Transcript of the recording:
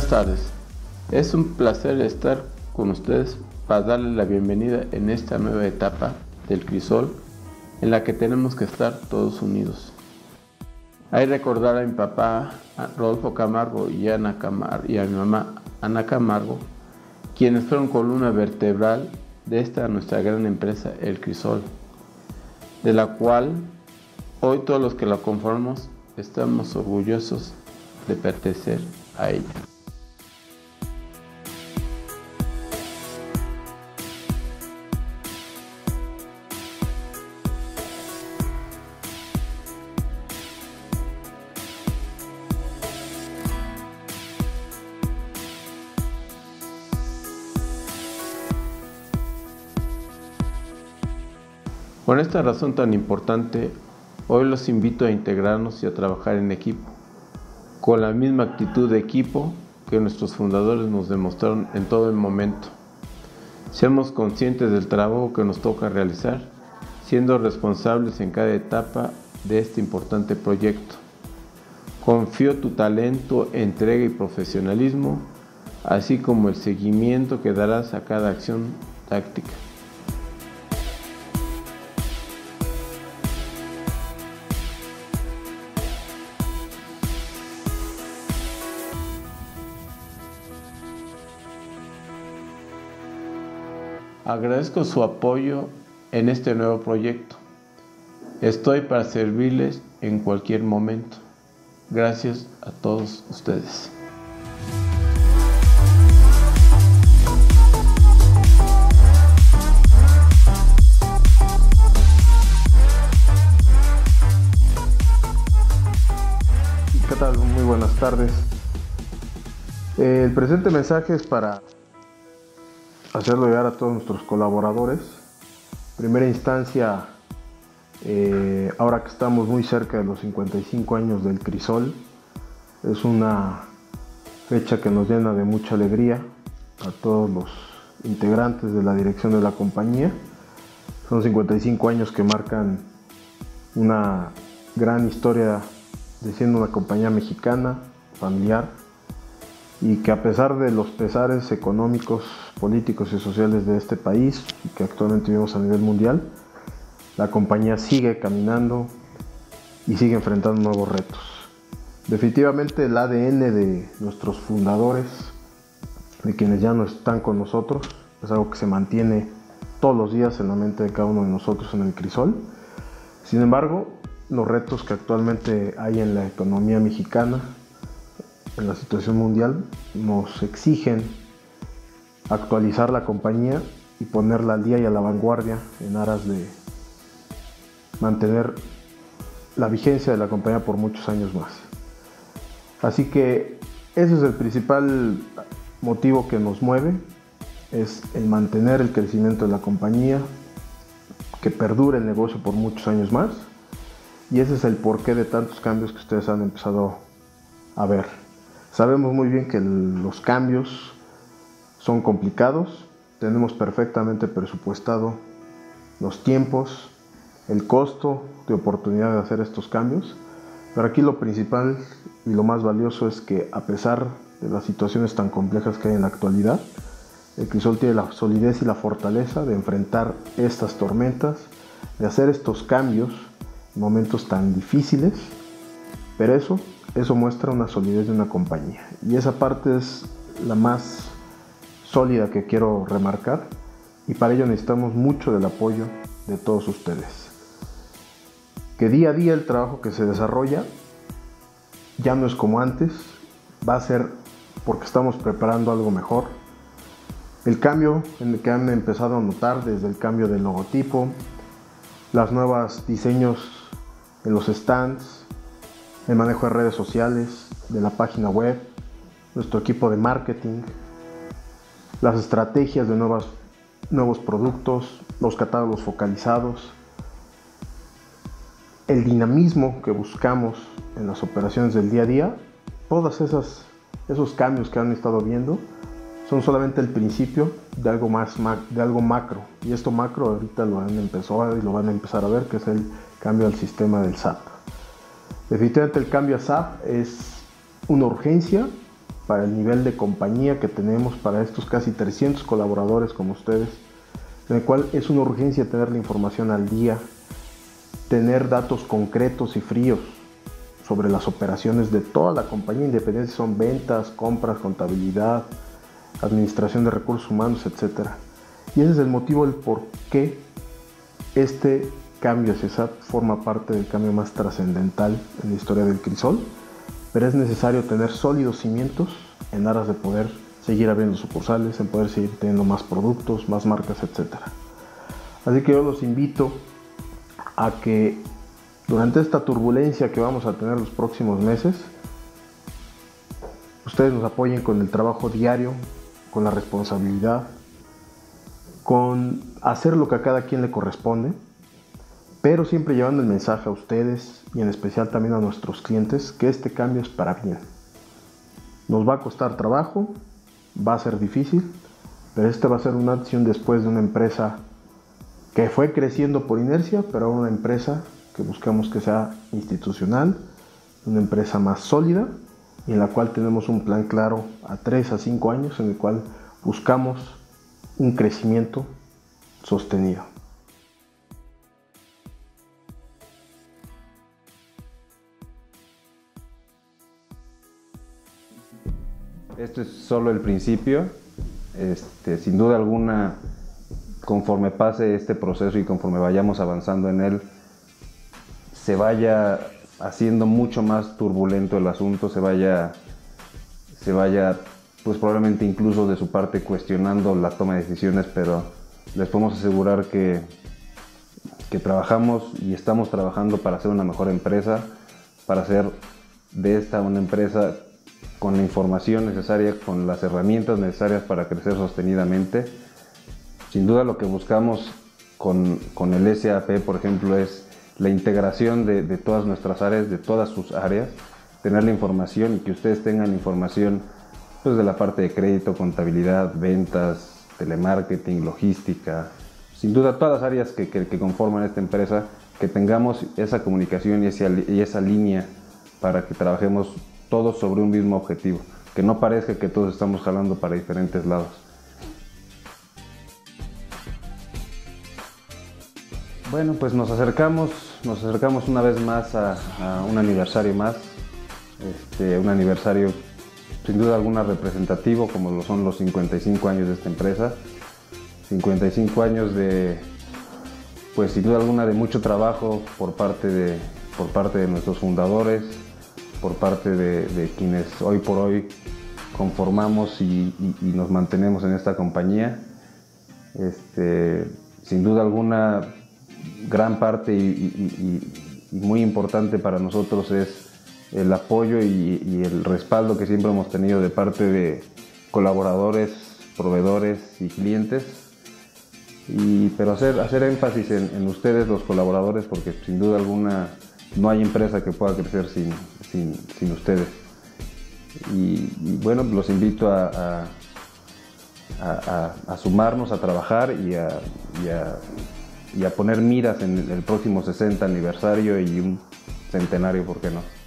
Buenas tardes, es un placer estar con ustedes para darles la bienvenida en esta nueva etapa del Crisol en la que tenemos que estar todos unidos. Hay recordar a mi papá Rodolfo Camargo y a mi mamá Ana Camargo, quienes fueron columna vertebral de esta nuestra gran empresa, el Crisol, de la cual hoy todos los que la conformamos estamos orgullosos de pertenecer a ella. Por esta razón tan importante, hoy los invito a integrarnos y a trabajar en equipo, con la misma actitud de equipo que nuestros fundadores nos demostraron en todo el momento. Seamos conscientes del trabajo que nos toca realizar, siendo responsables en cada etapa de este importante proyecto. Confío tu talento, entrega y profesionalismo, así como el seguimiento que darás a cada acción táctica. Agradezco su apoyo en este nuevo proyecto. Estoy para servirles en cualquier momento. Gracias a todos ustedes. ¿Qué tal? Muy buenas tardes. El presente mensaje es para hacerlo llegar a todos nuestros colaboradores. En primera instancia, ahora que estamos muy cerca de los 55 años del Crisol, es una fecha que nos llena de mucha alegría a todos los integrantes de la dirección de la compañía. Son 55 años que marcan una gran historia de siendo una compañía mexicana, familiar, y que a pesar de los pesares económicos, políticos y sociales de este país y que actualmente vivimos a nivel mundial, la compañía sigue caminando y sigue enfrentando nuevos retos. Definitivamente el ADN de nuestros fundadores, de quienes ya no están con nosotros, es algo que se mantiene todos los días en la mente de cada uno de nosotros en el Crisol. Sin embargo, los retos que actualmente hay en la economía mexicana, en la situación mundial, nos exigen actualizar la compañía y ponerla al día y a la vanguardia en aras de mantener la vigencia de la compañía por muchos años más. Así que ese es el principal motivo que nos mueve, es el mantener el crecimiento de la compañía, que perdure el negocio por muchos años más, y ese es el porqué de tantos cambios que ustedes han empezado a ver. Sabemos muy bien que los cambios son complicados, tenemos perfectamente presupuestado los tiempos, el costo de oportunidad de hacer estos cambios, pero aquí lo principal y lo más valioso es que a pesar de las situaciones tan complejas que hay en la actualidad, el Crisol tiene la solidez y la fortaleza de enfrentar estas tormentas, de hacer estos cambios en momentos tan difíciles, pero eso muestra una solidez de una compañía, y esa parte es la más sólida que quiero remarcar, y para ello necesitamos mucho del apoyo de todos ustedes. Que día a día el trabajo que se desarrolla ya no es como antes, va a ser porque estamos preparando algo mejor. El cambio en el que han empezado a notar, desde el cambio del logotipo, los nuevos diseños en los stands, el manejo de redes sociales, de la página web, nuestro equipo de marketing, las estrategias de nuevos productos, los catálogos focalizados, el dinamismo que buscamos en las operaciones del día a día. Todos esos cambios que han estado viendo son solamente el principio de algo macro, y esto macro ahorita lo han empezado y lo van a empezar a ver, que es el cambio al sistema del SAP. Definitivamente el cambio a SAP es una urgencia para el nivel de compañía que tenemos, para estos casi 300 colaboradores como ustedes, en el cual es una urgencia tener la información al día, tener datos concretos y fríos sobre las operaciones de toda la compañía, independientemente si son ventas, compras, contabilidad, administración de recursos humanos, etc. Y ese es el motivo del por qué este cambio hacia SAP forma parte del cambio más trascendental en la historia del Crisol, pero es necesario tener sólidos cimientos en aras de poder seguir abriendo sucursales, en poder seguir teniendo más productos, más marcas, etc. Así que yo los invito a que durante esta turbulencia que vamos a tener los próximos meses, ustedes nos apoyen con el trabajo diario, con la responsabilidad, con hacer lo que a cada quien le corresponde, pero siempre llevando el mensaje a ustedes y en especial también a nuestros clientes que este cambio es para bien. Nos va a costar trabajo, va a ser difícil, pero este va a ser una acción después de una empresa que fue creciendo por inercia, pero ahora una empresa que buscamos que sea institucional, una empresa más sólida y en la cual tenemos un plan claro a 3 a 5 años en el cual buscamos un crecimiento sostenido. Esto es solo el principio. Sin duda alguna, conforme pase este proceso y conforme vayamos avanzando en él, se vaya haciendo mucho más turbulento el asunto, se vaya pues probablemente incluso de su parte cuestionando la toma de decisiones, pero les podemos asegurar que trabajamos y estamos trabajando para ser una mejor empresa, para hacer de esta una empresa con la información necesaria, con las herramientas necesarias para crecer sostenidamente. Sin duda lo que buscamos con el SAP, por ejemplo, es la integración de todas nuestras áreas, de todas sus áreas, tener la información y que ustedes tengan información pues, de la parte de crédito, contabilidad, ventas, telemarketing, logística, sin duda todas las áreas que conforman esta empresa, que tengamos esa comunicación y esa línea para que trabajemos todos sobre un mismo objetivo, que no parezca que todos estamos jalando para diferentes lados. Bueno, pues nos acercamos una vez más a un aniversario más, un aniversario sin duda alguna representativo, como lo son los 55 años de esta empresa, 55 años de, pues sin duda alguna de mucho trabajo por parte de nuestros fundadores, por parte de quienes hoy por hoy conformamos y nos mantenemos en esta compañía. Sin duda alguna, gran parte y muy importante para nosotros es el apoyo y el respaldo que siempre hemos tenido de parte de colaboradores, proveedores y clientes. Pero hacer énfasis en ustedes, los colaboradores, porque sin duda alguna no hay empresa que pueda crecer sin ustedes. Y bueno, los invito a sumarnos, a trabajar y a poner miras en el próximo 60 aniversario y un centenario, ¿por qué no?